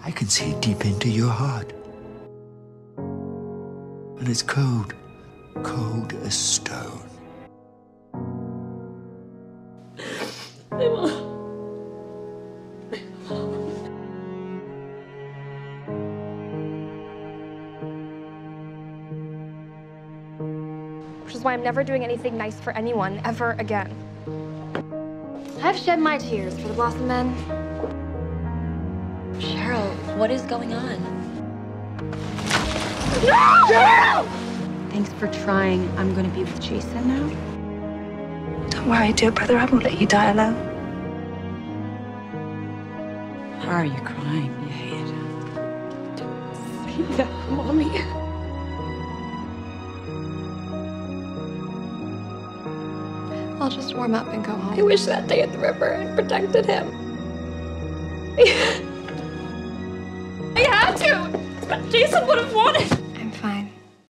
I can see deep into your heart. And it's cold, cold as stone. Which is why I'm never doing anything nice for anyone ever again. I've shed my tears for the Blossom men. Cheryl, what is going on? No! Cheryl! Thanks for trying. I'm going to be with Jason now. Don't worry, dear brother. I won't let you die alone. Why are you crying? You hate it. Don't say that, Mommy. I'll just warm up and go home. I wish that day at the river I protected him. I had to! But Jason would have wanted.